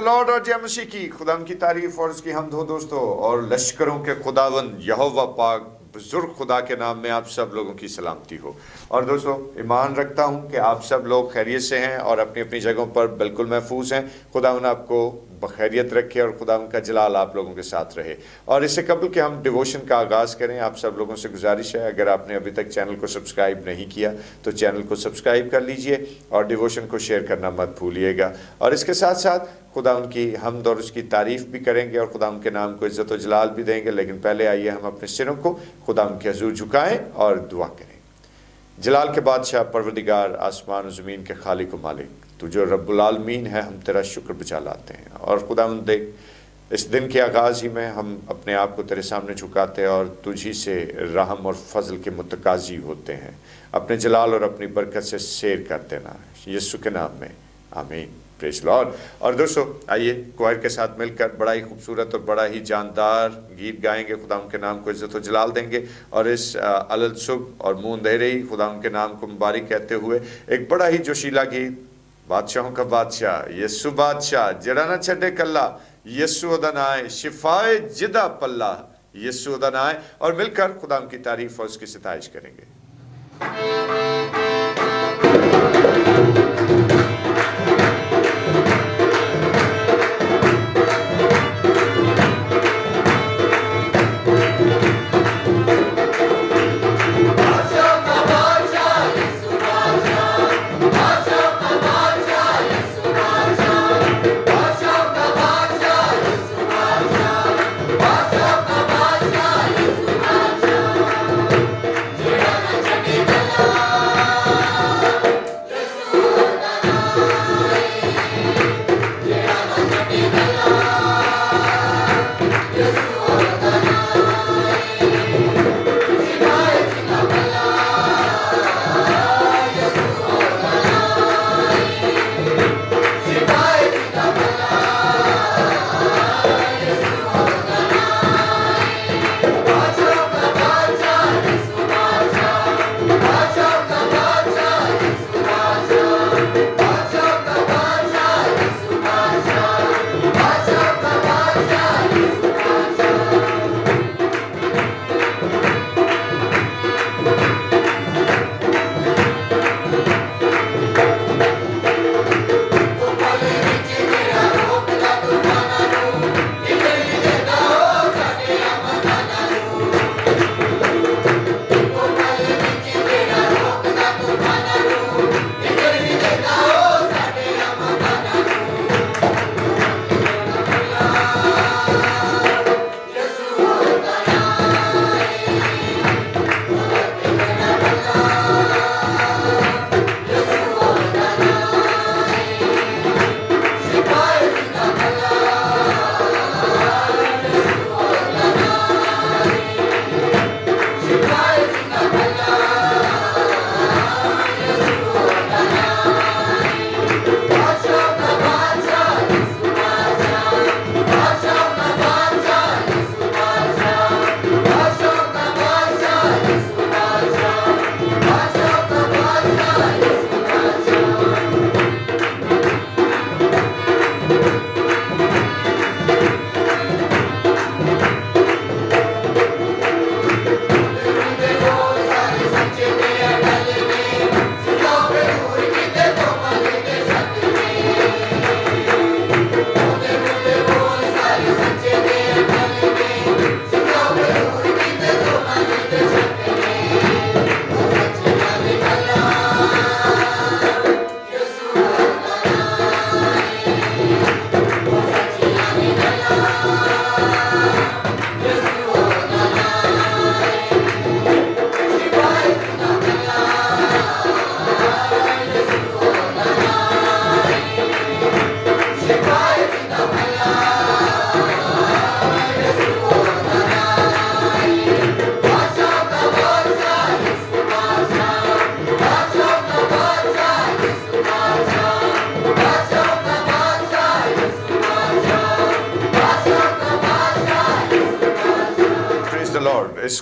Lord और जय मसीह की खुदाम की तारीफ और उसकी हमद हो दोस्तों। और लश्करों के खुदावन यहोवा पाक बुजुर्ग खुदा के नाम में आप सब लोगों की सलामती हो। और दोस्तों ईमान रखता हूं कि आप सब लोग खैरियत से हैं और अपनी अपनी जगहों पर बिल्कुल महफूज हैं। खुदावन आपको बखैरियत रखे और खुदावन का जलाल आप लोगों के साथ रहे। और इससे कबल कि हम डिवोशन का आगाज़ करें, आप सब लोगों से गुजारिश है, अगर आपने अभी तक चैनल को सब्सक्राइब नहीं किया तो चैनल को सब्सक्राइब कर लीजिए और डिवोशन को शेयर करना मत भूलिएगा। और इसके साथ साथ खुदा उनकी हमद और उसकी तारीफ़ भी करेंगे और खुदा उनके नाम को इज़्ज़त व जलाल भी देंगे। लेकिन पहले आइए हम अपने सिरों को खुदा उनके हजूर झुकाएं और दुआ करें। जलाल के बादशाह, परवरदिगार, आसमान और ज़मीन के खालिक व मालिक, तू जो रब्बुल आलमीन है, हम तेरा शुक्र बचा लाते हैं। और खुदावंद देख, इस दिन के आगाज़ ही में हम अपने आप को तेरे सामने झुकाते हैं और तुझी से रहम और फजल के मुतकाजी होते हैं। अपने जलाल और अपनी बरकत से शेर कर देना, यीशु के नाम में, आमीन। Praise Lord. और दोस्तों आइए क्वायर के साथ मिलकर बड़ा ही खूबसूरत और बड़ा ही जानदार गीत गाएंगे, खुदा उनके नाम को इज़्ज़त व जलाल देंगे। और इस अलल सुबह और मुंह अंधेरे ही खुदा उनके नाम को मुबारक कहते हुए एक बड़ा ही जोशीला गीत, बादशाहों का बादशाह यीशु बादशाह, जड़ा ना छड़े कल्ला यीशु ओदा नाए, शिफाए जिदा पल्ला यीशु ओदा नाए। और मिलकर खुदा की तारीफ और उसकी सिताइश करेंगे। Jada na chandi kala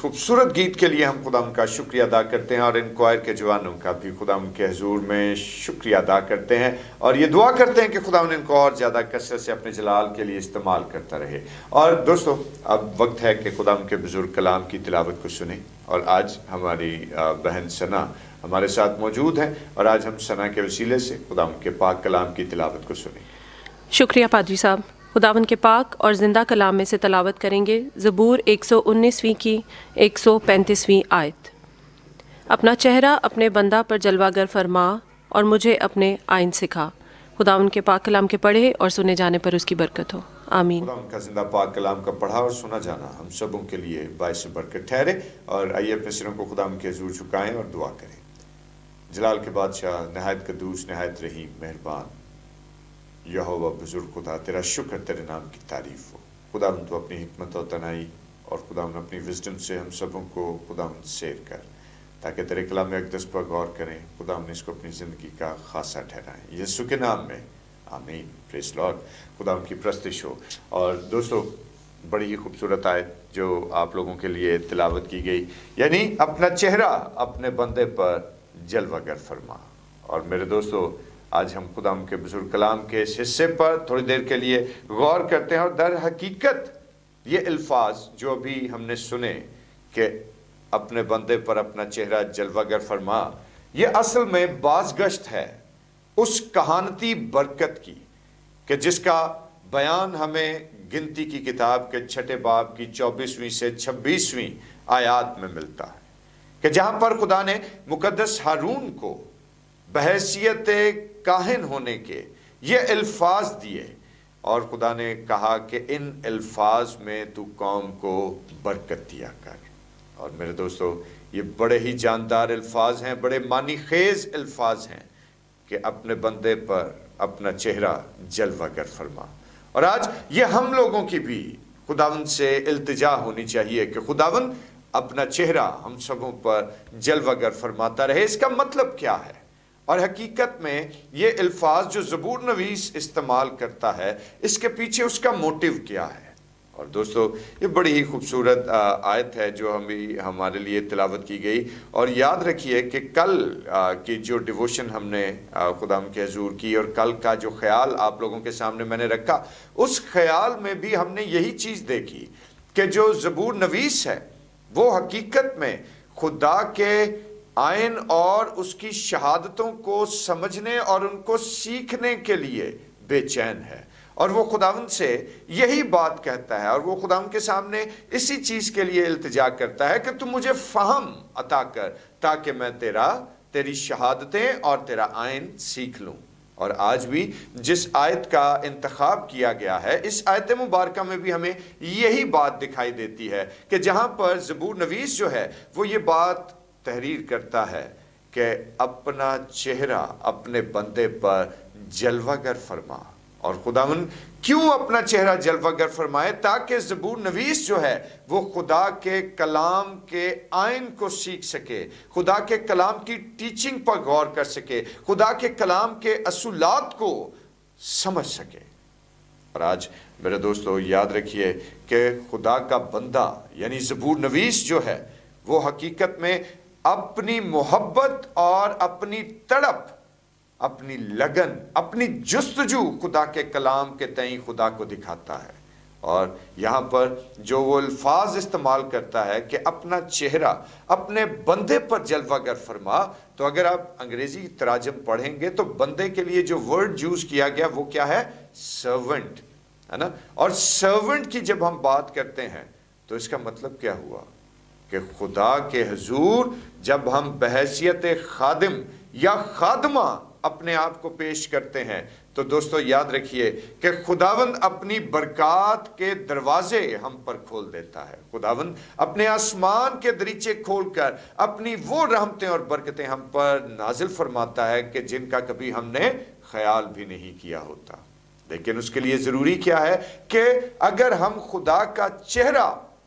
खूबसूरत गीत के लिए हम खुदा का शुक्रिया अदा करते हैं और इन क्वायर के जवानों का भी खुदा के हजूर में शुक्रिया अदा करते हैं और ये दुआ करते हैं कि खुदा इनको और ज़्यादा कसरत से अपने जलाल के लिए इस्तेमाल करता रहे। और दोस्तों, अब वक्त है कि खुदा के बुजुर्ग कलाम की तिलावत को सुने और आज हमारी बहन सना हमारे साथ मौजूद हैं और आज हम सना के वसीले से खुदा के पाक कलाम की तिलावत को सुने। शुक्रिया पादरी साहब। खुदावन के पाक और ज़िंदा कलाम में से तलावत करेंगे ज़बूर 119वीं की 135वीं आयत। अपना चेहरा अपने बंदा पर जलवागर फरमा और मुझे अपने आइन सिखा। खुदावन के पाक कलाम के पढ़े और सुने जाने पर उसकी बरकत हो, आमीन। खुदा का जिंदा पाक कलाम का पढ़ा और सुना जाना हम सबों के लिए बाइस बरकत ठहरे। और आइए अपने सिरों को खुदा के हजूर झुकाएं और दुआ करें। जलाल के बादशाह, नहायत कदूस, नहायत रहीम, मेहरबान यहोवा बुजुर्ग खुदा, तेरा शुक्र, तेरे नाम की तारीफ हो। खुदा तो अपनी हिकमत और तनाई और खुदा अपनी विजडम से हम सबों को खुदा शेयर कर, ताकि तेरे कलाम अक़दस पर गौर करें। खुदा इसको अपनी ज़िंदगी का खासा ठहराएं, यीशु के नाम में, आमीन। Praise Lord. खुदा की प्रस्तिश हो। और दोस्तों, बड़ी ही खूबसूरत आयत जो आप लोगों के लिए तिलावत की गई, यानी अपना चेहरा अपने बंदे पर जलवागर फरमा। और मेरे दोस्तों, आज हम खुदा के बुजुर्ग कलाम के इस हिस्से पर थोड़ी देर के लिए गौर करते हैं और दर हकीकत ये अल्फाज जो अभी हमने सुने कि अपने बंदे पर अपना चेहरा जलवागर फरमा, ये असल में बाज़गश्त है उस कहानती बरकत की कि जिसका बयान हमें गिनती की किताब के 6 बाब की 24वीं से 26वीं आयात में मिलता है कि जहाँ पर खुदा ने मुकद्दस हारून को बहैसियत काहिन होने के ये अल्फाज दिए और खुदा ने कहा कि इन अल्फाज में तू कौम को बरकत दिया कर। और मेरे दोस्तों, ये बड़े ही जानदार अल्फाज हैं, बड़े मानी खेज अल्फाज हैं कि अपने बंदे पर अपना चेहरा जलवागर फरमा। और आज ये हम लोगों की भी खुदावंद से इल्तिजा होनी चाहिए कि खुदावंद अपना चेहरा हम सबों पर जलवागर फरमाता रहे। इसका मतलब क्या है? और हकीकत में ये अल्फाज जो ज़बूर नवीस इस्तेमाल करता है, इसके पीछे उसका मोटिव क्या है? और दोस्तों, ये बड़ी ही खूबसूरत आयत है जो हमारे लिए तिलावत की गई। और याद रखिए कि कल की जो डिवोशन हमने खुदा के हजूर की और कल का जो ख्याल आप लोगों के सामने मैंने रखा, उस ख्याल में भी हमने यही चीज़ देखी कि जो ज़बूर नवीस है वो हकीकत में खुदा के आइन और उसकी शहादतों को समझने और उनको सीखने के लिए बेचैन है। और वो खुदावंद से यही बात कहता है और वो खुदावंद के सामने इसी चीज़ के लिए इल्तिजा करता है कि तुम मुझे फ़हम अता कर ताकि मैं तेरी शहादतें और तेरा आइन सीख लूँ। और आज भी जिस आयत का इंतखाब किया गया है, इस आयत मुबारका में भी हमें यही बात दिखाई देती है कि जहाँ पर ज़बूर नवीस जो है वो ये बात तहरीर करता है कि अपना चेहरा अपने बंदे पर जलवागर फरमा। और खुदावन क्यों अपना चेहरा जलवागर फरमाए? ताकि ज़बूर नवीस जो है वो खुदा के कलाम के आइन को सीख सके, खुदा के कलाम की टीचिंग पर गौर कर सके, खुदा के कलाम के असूलात को समझ सके। और आज मेरे दोस्तों, याद रखिए कि खुदा का बंदा यानी ज़बूर नवीस जो है वो हकीकत में अपनी मोहब्बत और अपनी तड़प, अपनी लगन, अपनी जुस्तजू खुदा के कलाम के तई खुदा को दिखाता है। और यहाँ पर जो वो अल्फाज इस्तेमाल करता है कि अपना चेहरा अपने बंदे पर जलवागर फरमा, तो अगर आप अंग्रेजी तराजम पढ़ेंगे तो बंदे के लिए जो वर्ड यूज किया गया वो क्या है? सर्वेंट, है ना। और सर्वेंट की जब हम बात करते हैं तो इसका मतलब क्या हुआ कि खुदा के हुजूर जब हम बहैसियत खादिम या खादमा अपने आप को पेश करते हैं, तो दोस्तों याद रखिए कि खुदावंद अपनी बरक़ात के दरवाजे हम पर खोल देता है। खुदावंद अपने आसमान के दरीचे खोलकर अपनी वो रहमतें और बरकतें हम पर नाजिल फरमाता है कि जिनका कभी हमने ख्याल भी नहीं किया होता। लेकिन उसके लिए ज़रूरी क्या है कि अगर हम खुदा का चेहरा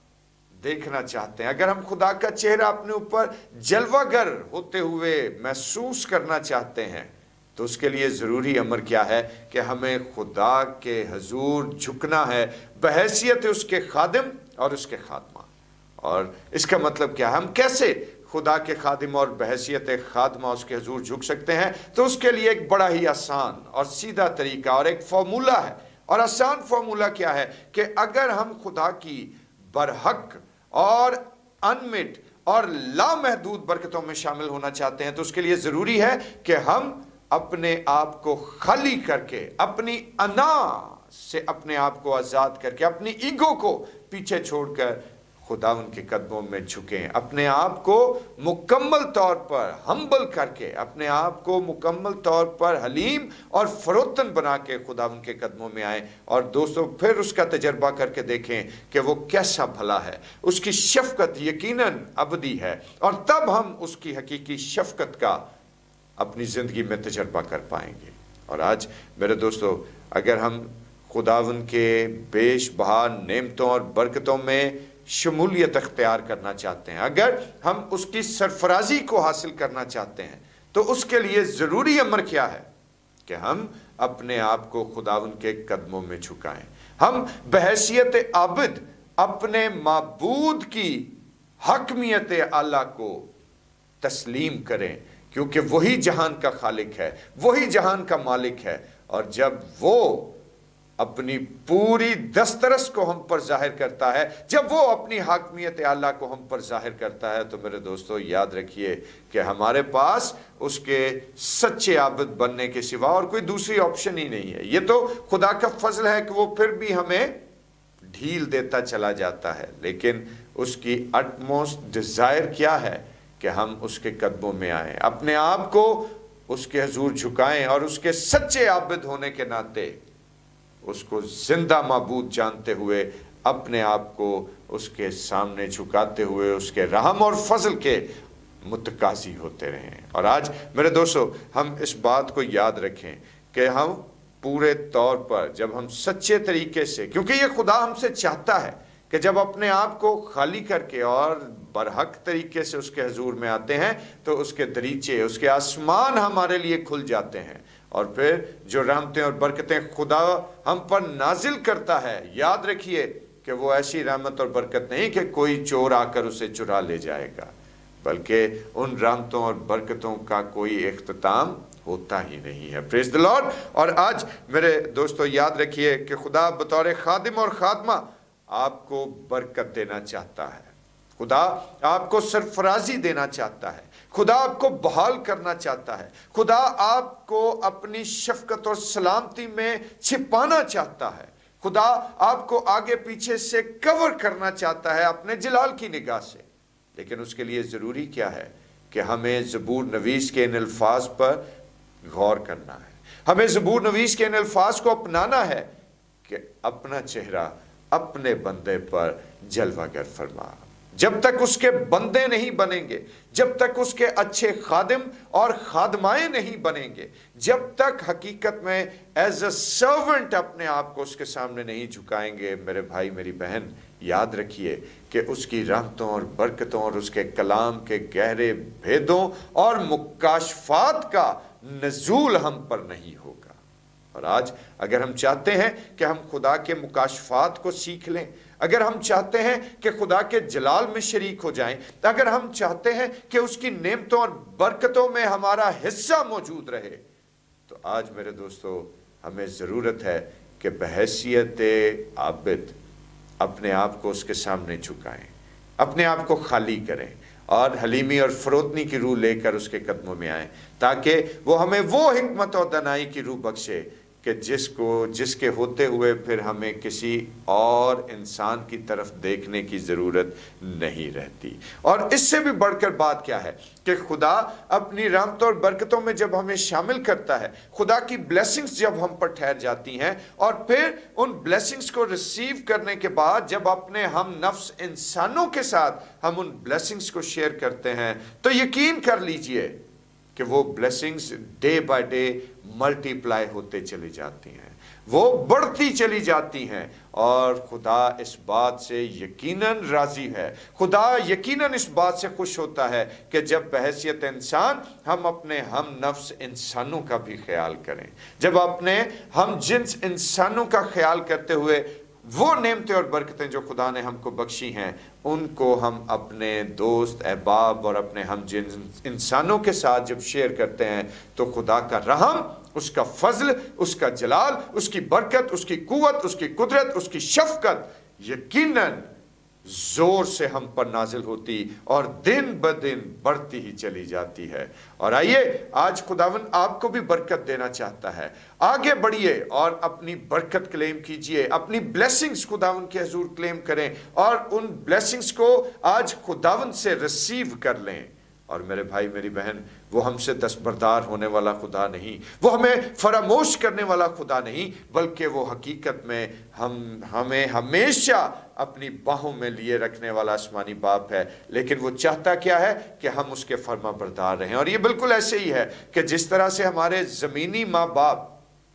देखना चाहते हैं, अगर हम खुदा का चेहरा अपने ऊपर जलवागर होते हुए महसूस करना चाहते हैं, तो उसके लिए ज़रूरी अमर क्या है कि हमें खुदा के हजूर झुकना है बहैसियत उसके खादिम और उसके खात्मा। और इसका मतलब क्या है, हम कैसे खुदा के खादिम और बहैसियत खादमा उसके हुजूर झुक सकते हैं? तो उसके लिए एक बड़ा ही आसान और सीधा तरीका और एक फॉर्मूला है। और आसान फॉर्मूला क्या है कि अगर हम खुदा की बरहक और अनमिट और लामहदूद बरकतों में शामिल होना चाहते हैं, तो उसके लिए ज़रूरी है कि हम अपने आप को खाली करके, अपनी अना से अपने आप को आज़ाद करके, अपनी ईगो को पीछे छोड़कर खुदा उनके कदमों में झुकें, अपने आप को मुकम्मल तौर पर हम्बल करके, अपने आप को मुकम्मल तौर पर हलीम और फरोतन बना के खुदा उनके कदमों में आए। और दोस्तों फिर उसका तजर्बा करके देखें कि वो कैसा भला है, उसकी शफकत यकीनन अबदी है, और तब हम उसकी हकीकी शफकत का अपनी ज़िंदगी में तजर्बा कर पाएंगे। और आज मेरे दोस्तों, अगर हम खुदावन के बेश बहा नेमतों और बरकतों में शमूलियत अख्तियार करना चाहते हैं, अगर हम उसकी सरफराजी को हासिल करना चाहते हैं, तो उसके लिए ज़रूरी अमर क्या है कि हम अपने आप को खुदावन के कदमों में झुकाएं। हम बहैसियत आबिद अपने माबूद की हकमियत आला को तस्लीम करें, क्योंकि वही जहान का खालिक है, वही जहान का मालिक है। और जब वो अपनी पूरी दस्तरस को हम पर जाहिर करता है, जब वो अपनी हाकमियत आला को हम पर जाहिर करता है, तो मेरे दोस्तों याद रखिए कि हमारे पास उसके सच्चे आबिद बनने के सिवा और कोई दूसरी ऑप्शन ही नहीं है। ये तो खुदा का फजल है कि वो फिर भी हमें ढील देता चला जाता है, लेकिन उसकी अटमोस्ट डिज़ायर क्या है कि हम उसके कदमों में आएं, अपने आप को उसके हुजूर झुकाएं और उसके सच्चे आबिद होने के नाते उसको जिंदा माबूद जानते हुए अपने आप को उसके सामने झुकाते हुए उसके रहम और फजल के मुतकाजी होते रहें। और आज मेरे दोस्तों, हम इस बात को याद रखें कि हम पूरे तौर पर जब हम सच्चे तरीके से, क्योंकि ये खुदा हमसे चाहता है कि जब अपने आप को खाली करके और बरहक तरीके से उसके हुजूर में आते हैं, तो उसके दरीचे, उसके आसमान हमारे लिए खुल जाते हैं। और फिर जो रहमतें और बरकतें खुदा हम पर नाजिल करता है, याद रखिए कि वो ऐसी रहमत और बरकत नहीं कि कोई चोर आकर उसे चुरा ले जाएगा, बल्कि उन रहमतों और बरकतों का कोई इख्तिताम होता ही नहीं है। Praise the Lord. और आज मेरे दोस्तों याद रखिए कि खुदा बतौर खादिम और खादमा आपको बरकत देना चाहता है, खुदा आपको सरफराजी देना चाहता है, खुदा आपको बहाल करना चाहता है, खुदा आपको अपनी शफकत और सलामती में छिपाना चाहता है, खुदा आपको आगे पीछे से कवर करना चाहता है अपने जलाल की निगाह से। लेकिन उसके लिए ज़रूरी क्या है कि हमें ज़बूर नवीस के इन अल्फाज पर गौर करना है, हमें ज़बूर नवीस के इन अल्फाज को अपनाना है कि अपना चेहरा अपने बंदे पर जलवागर फरमा। जब तक उसके बंदे नहीं बनेंगे, जब तक उसके अच्छे खादिम और खादमाएं नहीं बनेंगे, जब तक हकीकत में एज अ सर्वेंट अपने आप को उसके सामने नहीं झुकाएंगे, मेरे भाई मेरी बहन, याद रखिए कि उसकी रहमतों और बरकतों और उसके कलाम के गहरे भेदों और मुकाशफात का नज़ूल हम पर नहीं होगा। और आज अगर हम चाहते हैं कि हम खुदा के मुकाशफात को सीख लें, अगर हम चाहते हैं कि खुदा के जलाल में शरीक हो जाएं, अगर हम चाहते हैं कि उसकी नेमतों और बरकतों में हमारा हिस्सा मौजूद रहे, तो आज मेरे दोस्तों हमें ज़रूरत है कि बहैसियत आबिद अपने आप को उसके सामने झुकाएं, अपने आप को खाली करें और हलीमी और फरोतनी की रूह लेकर उसके कदमों में आएं, ताकि वो हमें वो हिकमत और दनाई की रूह बख्शे कि जिसके होते हुए फिर हमें किसी और इंसान की तरफ देखने की ज़रूरत नहीं रहती। और इससे भी बढ़कर बात क्या है कि खुदा अपनी रहमतों और बरकतों में जब हमें शामिल करता है, खुदा की ब्लेसिंग्स जब हम पर ठहर जाती हैं, और फिर उन ब्लेसिंग्स को रिसीव करने के बाद जब अपने हम नफ्स इंसानों के साथ हम उन ब्लेसिंग्स को शेयर करते हैं, तो यकीन कर लीजिए कि वो blessings day by day multiply होते चली जाती हैं, वो बढ़ती चली जाती हैं। और खुदा इस बात से यकीनन राज़ी है, खुदा यकीनन इस बात से खुश होता है कि जब बहैसियत इंसान हम अपने हम नफ्स इंसानों का भी ख्याल करें, जब अपने हम जिन्स इंसानों का ख्याल करते हुए वो नेमतें और बरकतें जो खुदा ने हमको बख्शी हैं उनको हम अपने दोस्त, अहबाब और अपने हम जिन इंसानों के साथ जब शेयर करते हैं तो खुदा का रहम, उसका फजल, उसका जलाल, उसकी बरकत, उसकी कुव्वत, उसकी कुदरत, उसकी शफकत यकीनन जोर से हम पर नाजिल होती और दिन ब दिन बढ़ती ही चली जाती है। और आइए आज खुदावन आपको भी बरकत देना चाहता है। आगे बढ़िए और अपनी बरकत क्लेम कीजिए, अपनी ब्लेसिंग्स खुदावन के हुजूर क्लेम करें और उन ब्लेसिंग्स को आज खुदावन से रिसीव कर लें। और मेरे भाई मेरी बहन, वो हमसे दस्तबरदार होने वाला खुदा नहीं, वो हमें फरामोश करने वाला खुदा नहीं, बल्कि वो हकीकत में हमें हमेशा अपनी बाहों में लिए रखने वाला आसमानी बाप है। लेकिन वो चाहता क्या है कि हम उसके फर्मा बरदार रहें। और ये बिल्कुल ऐसे ही है कि जिस तरह से हमारे ज़मीनी माँ बाप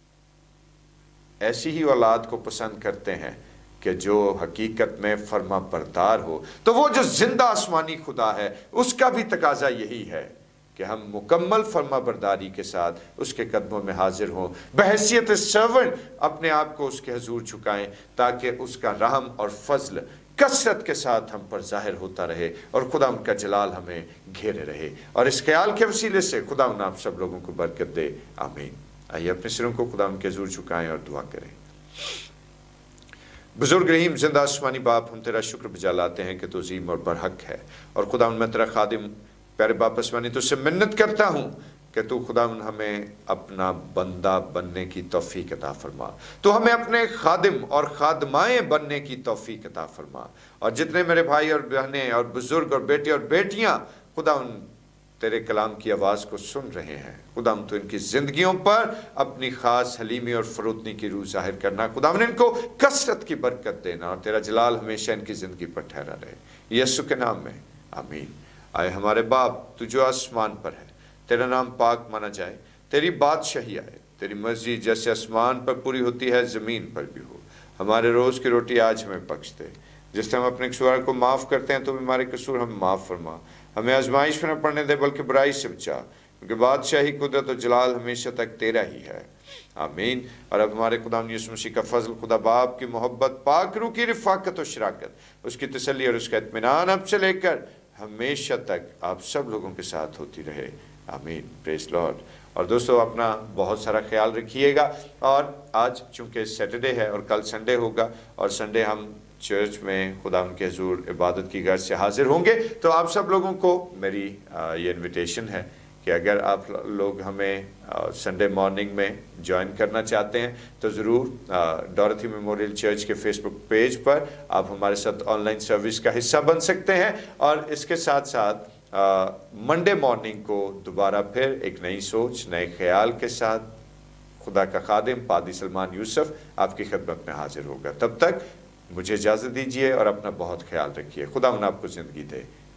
ऐसी ही औलाद को पसंद करते हैं कि जो हकीकत में फर्मा बरदार हो, तो वो जो जिंदा आसमानी खुदा है उसका भी तकाजा यही है कि हम मुकम्मल फर्मा बरदारी के साथ उसके कदमों में हाजिर हों, बहैसियत सर्वेंट अपने आप को उसके हुजूर झुकाएं, ताकि उसका रहम और फजल कसरत के साथ हम पर जाहिर होता रहे और खुदा उनका जलाल हमें घेरे रहे। और इस ख्याल के वसीले से खुदा उन आप सब लोगों को बरकत दे, आमीन। आइए अपने सिरों को खुदा उनके हुजूर झुकाएं और दुआ करें। बुजुर्ग रहीम जिंदा आसमानी बाप, हम तेरा शुक्र बजा लाते हैं कि तू अजीम और बरहक है। और खुदा मैं तेरा खादिम प्यारे बाप आसमानी तुझसे मिन्नत करता हूँ कि तू खुदा हमें अपना बंदा बनने की तौफीक अता फरमा, तो हमें अपने खादिम और खादमाएँ बनने की तौफीक अता फरमा। और जितने मेरे भाई और बहनें और बुजुर्ग और बेटे और बेटियाँ खुदा तेरे कलाम की आवाज़ को सुन रहे हैं, खुदा तो इनकी ज़िंदगियों पर अपनी ख़ास हलीमी और फरोतनी की रूह ज़ाहिर करना, खुदा इनको कसरत की बरकत देना और तेरा जलाल हमेशा इनकी ज़िंदगी पर ठहरा रहे, यीशु के नाम में, आमीन। आए हमारे बाप, तू जो आसमान पर है, तेरा नाम पाक माना जाए, तेरी बादशाही आए, तेरी मर्जी जैसे आसमान पर पूरी होती है ज़मीन पर भी हो। हमारे रोज़ की रोटी आज हमें बख्श दे, जिससे हम अपने कसूर को माफ़ करते हैं तो भी हमारे कसूर हमें माफ़ फरमा। हमें आजमाइश में न पड़ने दे बल्कि बुराई से बचा, क्योंकि बादशाही, कुदरत और जलाल हमेशा तक तेरा ही है, आमीन। और अब हमारे खुदा यीशु मसीह का फजल, खुदा बाप की मोहब्बत, पाक रूह की रिफाकत और शराकत, उसकी तसल्ली और उसका इत्मीनान अब से लेकर हमेशा तक आप सब लोगों के साथ होती रहे, आमीन। Praise Lord. और दोस्तों अपना बहुत सारा ख्याल रखिएगा। और आज चूँकि सैटरडे है और कल संडे होगा, और संडे हम चर्च में खुदा उनके हुजूर इबादत की गर्ज से हाजिर होंगे। तो आप सब लोगों को मेरी ये इनविटेशन है कि अगर आप लोग हमें संडे मॉर्निंग में ज्वाइन करना चाहते हैं तो ज़रूर डॉरथी मेमोरियल चर्च के फेसबुक पेज पर आप हमारे साथ ऑनलाइन सर्विस का हिस्सा बन सकते हैं। और इसके साथ साथ मंडे मॉर्निंग को दोबारा फिर एक नई सोच, नए ख्याल के साथ खुदा का खादिम पादी सलमान यूसुफ आपकी खिदमत में हाजिर होगा। तब तक मुझे इजाज़त दीजिए और अपना बहुत ख्याल रखिए। खुदा आपको ज़िंदगी दे।